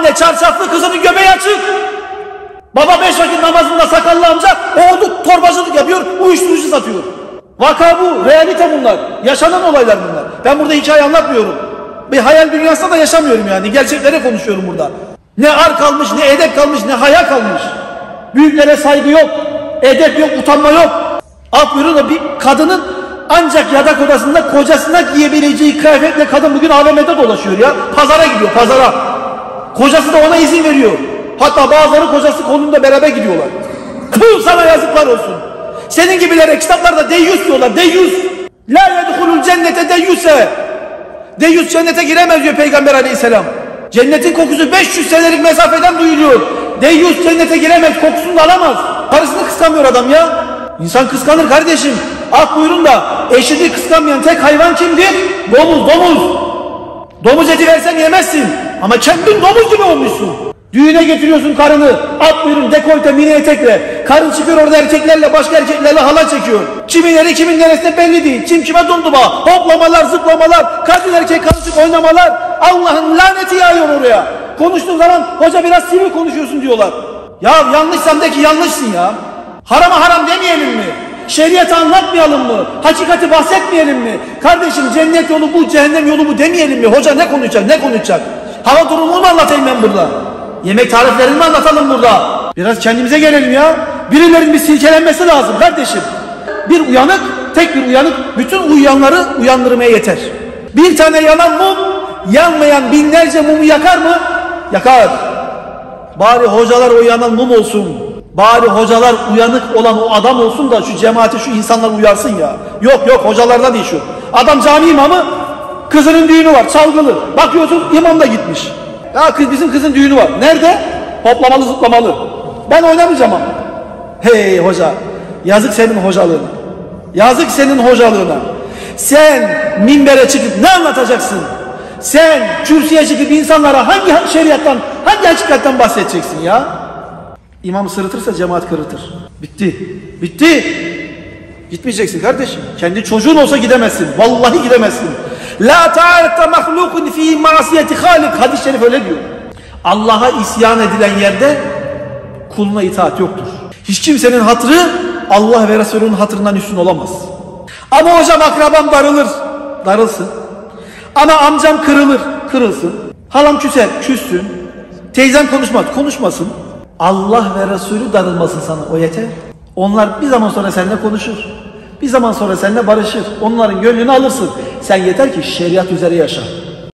Camide çarşaflı, kızının göbeği açık. Baba 5 vakit namazında sakallı amca, oğlu torbacılık yapıyor, uyuşturucu satıyor. Vaka bu, realite bunlar. Yaşanan olaylar bunlar. Ben burada hikaye anlatmıyorum. Bir hayal dünyasında da yaşamıyorum yani. Gerçekleri konuşuyorum burada. Ne ar kalmış, ne edep kalmış, ne haya kalmış. Büyüklere saygı yok, edep yok, utanma yok. Alt buyurun da bir kadının ancak yatak odasında kocasına giyebileceği kıyafetle kadın bugün AVM'de dolaşıyor ya. Pazara gidiyor, pazara. Kocası da ona izin veriyor. Hatta bazıları kocası konumda beraber gidiyorlar. Tüh, sana yazıklar olsun. Senin gibilere kitaplarda deyyus diyorlar, deyyus. La yedhulul cennete deyyuse. Deyyus cennete giremez diyor Peygamber aleyhisselam. Cennetin kokusu 500 senelik mesafeden duyuluyor. Deyyus cennete giremez, kokusunu da alamaz. Karısını kıskanmıyor adam ya. İnsan kıskanır kardeşim. Ak buyurun da eşini kıskanmayan tek hayvan kimdir? Domuz, domuz. Domuz eti versen yemezsin. Ama kendin domuz gibi olmuşsun. Düğüne getiriyorsun karını. Ak buyurun dekolte mini etekle. Karın çıkıyor orada erkeklerle, başka erkeklerle halay çekiyor. Kimin eri kimin neresi belli değil. Kim kime donduba. Hoplamalar, zıplamalar. Kadın erkek karışık oynamalar. Allah'ın laneti yağıyor oraya. Konuştuğun zaman hoca biraz sivri konuşuyorsun diyorlar. Ya yanlışsan de ki yanlışsın ya. Harama haram demeyelim mi? Şeriatı anlatmayalım mı? Hakikati bahsetmeyelim mi? Kardeşim cennet yolu bu, cehennem yolu bu demeyelim mi? Hoca ne konuşacak, ne konuşacak? Hava durumunu mu anlatayım ben burada? Yemek tariflerini mi anlatalım burada? Biraz kendimize gelelim ya. Birilerinin bir silkelenmesi lazım kardeşim. Bir uyanık, tek bir uyanık bütün uyuyanları uyandırmaya yeter. Bir tane yanan mum, yanmayan binlerce mumu yakar mı? Yakar. Bari hocalar o yanan mum olsun. Bari hocalar uyanık olan o adam olsun da şu cemaati, şu insanlar uyarsın ya. Yok yok, hocalardan değil şu. Adam cami imamı, kızının düğünü var, çalgılı. Bakıyorsun imam da gitmiş. Ya bizim kızın düğünü var. Nerede? Hoplamalı zıplamalı. Ben oynamayacağım ama. Hey hoca, yazık senin hocalığına. Yazık senin hocalığına. Sen minbere çıkıp ne anlatacaksın? Sen kürsüye çıkıp insanlara hangi şeriattan, hangi hakikatten bahsedeceksin ya? İmam sırıtırsa cemaat kırıtır. Bitti. Bitti. Gitmeyeceksin kardeşim. Kendi çocuğun olsa gidemezsin. Vallahi gidemezsin. La ta'ate mahlukun fi ma'siyeti halik. Hadis-i şerif öyle diyor. Allah'a isyan edilen yerde kuluna itaat yoktur. Hiç kimsenin hatırı Allah ve Resulünün hatırından üstün olamaz. Ama hocam akrabam darılır. Darılsın. Ama amcam kırılır. Kırılsın. Halam küser. Küssün. Teyzem konuşmaz. Konuşmasın. Allah ve Resulü darılmasın sana. O yeter. Onlar bir zaman sonra seninle konuşur. Bir zaman sonra seninle barışır. Onların gönlünü alırsın. Sen yeter ki şeriat üzere yaşa.